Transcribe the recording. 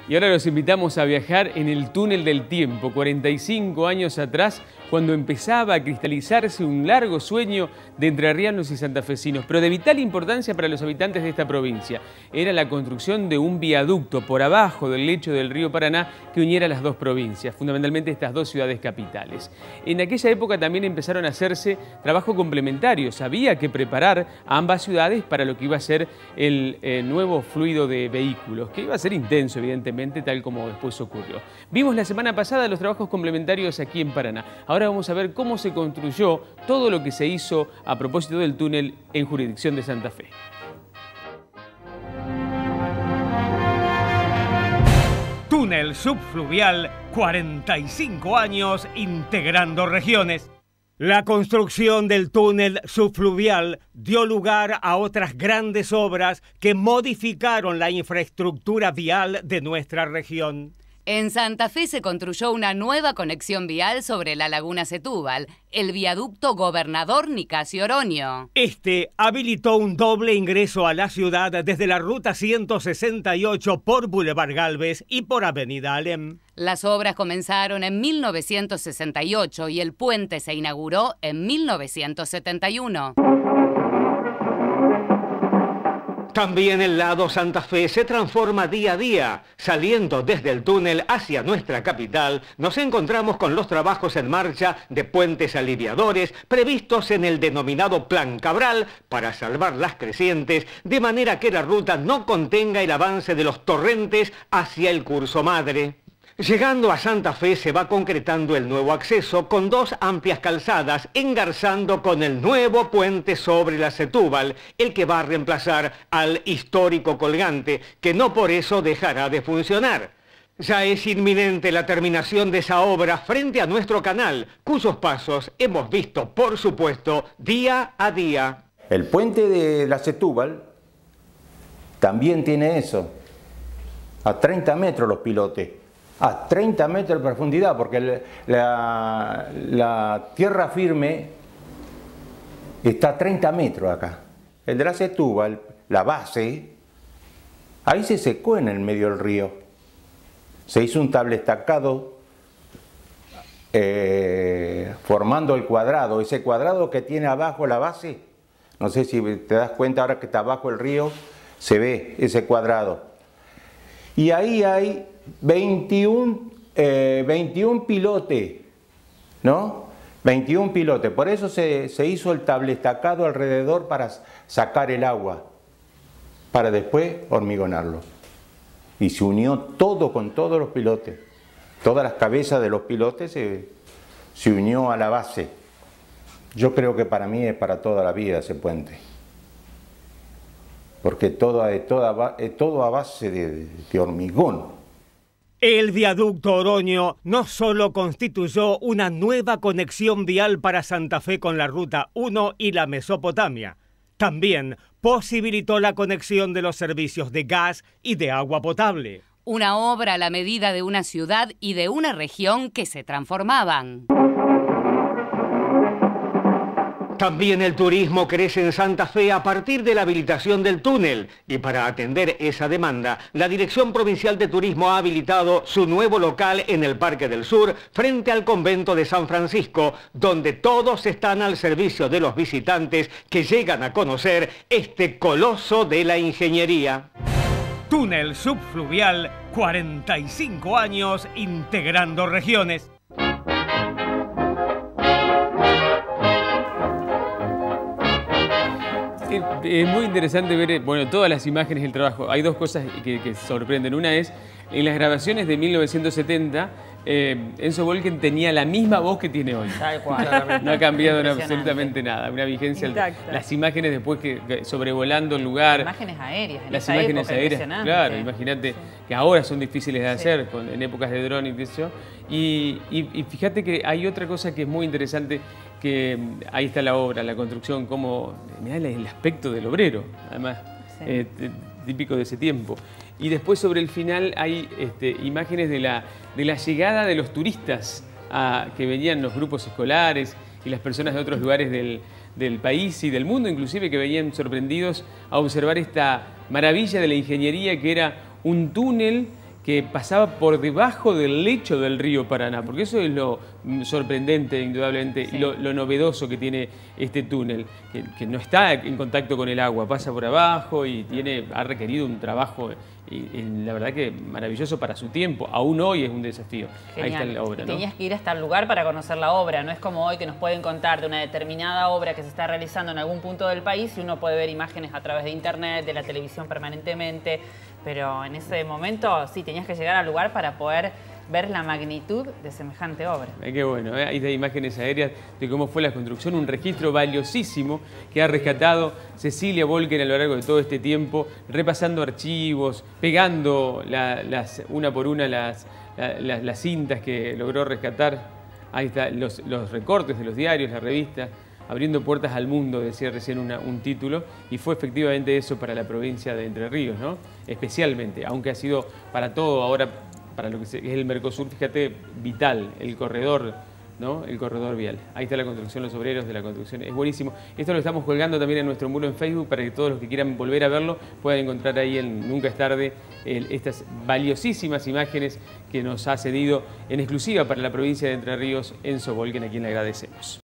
Y ahora los invitamos a viajar en el túnel del tiempo, 45 años atrás, cuando empezaba a cristalizarse un largo sueño de entrerrianos y santafesinos, pero de vital importancia para los habitantes de esta provincia. Era la construcción de un viaducto por abajo del lecho del río Paraná que uniera las dos provincias, fundamentalmente estas dos ciudades capitales. En aquella época también empezaron a hacerse trabajos complementarios. Había que preparar a ambas ciudades para lo que iba a ser el nuevo fluido de vehículos, que iba a ser intenso, evidentemente, tal como después ocurrió. Vimos la semana pasada los trabajos complementarios aquí en Paraná. Ahora vamos a ver cómo se construyó todo lo que se hizo a propósito del túnel en jurisdicción de Santa Fe. Túnel subfluvial, 45 años integrando regiones. La construcción del túnel subfluvial dio lugar a otras grandes obras que modificaron la infraestructura vial de nuestra región. En Santa Fe se construyó una nueva conexión vial sobre la laguna Setúbal, el viaducto Gobernador Nicasio Oroño. Este habilitó un doble ingreso a la ciudad desde la ruta 168 por Boulevard Gálvez y por Avenida Alem. Las obras comenzaron en 1968 y el puente se inauguró en 1971. También el lado Santa Fe se transforma día a día. Saliendo desde el túnel hacia nuestra capital, nos encontramos con los trabajos en marcha de puentes aliviadores previstos en el denominado Plan Cabral para salvar las crecientes, de manera que la ruta no contenga el avance de los torrentes hacia el curso madre. Llegando a Santa Fe se va concretando el nuevo acceso con dos amplias calzadas, engarzando con el nuevo puente sobre la Setúbal, el que va a reemplazar al histórico colgante, que no por eso dejará de funcionar. Ya es inminente la terminación de esa obra frente a nuestro canal, cuyos pasos hemos visto, por supuesto, día a día. El puente de la Setúbal también tiene eso, a 30 metros los pilotes. A 30 metros de profundidad, porque la tierra firme está a 30 metros acá. El de la Setúbal, la base, ahí se secó en el medio del río. Se hizo un tabla estacado formando el cuadrado. Ese cuadrado que tiene abajo la base, no sé si te das cuenta ahora que está abajo el río, se ve ese cuadrado. Y ahí hay 21 pilotes, ¿no? 21 pilotes. Por eso se hizo el tablestacado alrededor para sacar el agua, para después hormigonarlo. Y se unió todo con todos los pilotes. Todas las cabezas de los pilotes se unió a la base. Yo creo que para mí es para toda la vida ese puente. Porque todo a base de hormigón. El viaducto Oroño no solo constituyó una nueva conexión vial para Santa Fe con la Ruta 1 y la Mesopotamia, también posibilitó la conexión de los servicios de gas y de agua potable. Una obra a la medida de una ciudad y de una región que se transformaban. También el turismo crece en Santa Fe a partir de la habilitación del túnel. Y para atender esa demanda, la Dirección Provincial de Turismo ha habilitado su nuevo local en el Parque del Sur, frente al convento de San Francisco, donde todos están al servicio de los visitantes que llegan a conocer este coloso de la ingeniería. Túnel subfluvial, 45 años integrando regiones. Es muy interesante ver, bueno, todas las imágenes del trabajo. Hay dos cosas que sorprenden. Una es, en las grabaciones de 1970, Enzo Volken tenía la misma voz que tiene hoy. Tal cual. No ha cambiado absolutamente nada. Una vigencia. Intacta. Las imágenes después que sobrevolando el lugar. Imágenes aéreas. En las esa imágenes época, aéreas. Claro, imagínate que ahora son difíciles de hacer en épocas de dron y eso. Y fíjate que hay otra cosa que es muy interesante, que ahí está la obra, la construcción, como mirá el aspecto del obrero, además, típico de ese tiempo. Y después sobre el final hay imágenes de la llegada de los turistas que venían los grupos escolares y las personas de otros lugares del país y del mundo, inclusive, que venían sorprendidos a observar esta maravilla de la ingeniería, que era un túnel que pasaba por debajo del lecho del río Paraná, porque eso es lo sorprendente, indudablemente, sí, y lo novedoso que tiene este túnel, que no está en contacto con el agua, pasa por abajo y ha requerido un trabajo, y la verdad que maravilloso para su tiempo. Aún hoy es un desafío. Genial. Ahí está la obra, ¿no? Tenías que ir hasta el lugar para conocer la obra, no es como hoy que nos pueden contar de una determinada obra que se está realizando en algún punto del país y uno puede ver imágenes a través de internet, de la televisión permanentemente, pero en ese momento sí tenías que llegar al lugar para poder ver la magnitud de semejante obra. Qué bueno, ¿eh? Hay de imágenes aéreas de cómo fue la construcción, un registro valiosísimo que ha rescatado Cecilia Volken a lo largo de todo este tiempo, repasando archivos, pegando una por una las cintas que logró rescatar. Ahí están los recortes de los diarios, la revista, abriendo puertas al mundo, decía recién un título, y fue efectivamente eso para la provincia de Entre Ríos, ¿no? Especialmente, aunque ha sido para todo ahora, para lo que es el Mercosur, fíjate, vital, el corredor, ¿no? El corredor vial. Ahí está la construcción, los obreros de la construcción. Es buenísimo. Esto lo estamos colgando también en nuestro muro en Facebook para que todos los que quieran volver a verlo puedan encontrar ahí en Nunca es Tarde estas valiosísimas imágenes que nos ha cedido en exclusiva para la provincia de Entre Ríos Enzo Volken, a quien le agradecemos.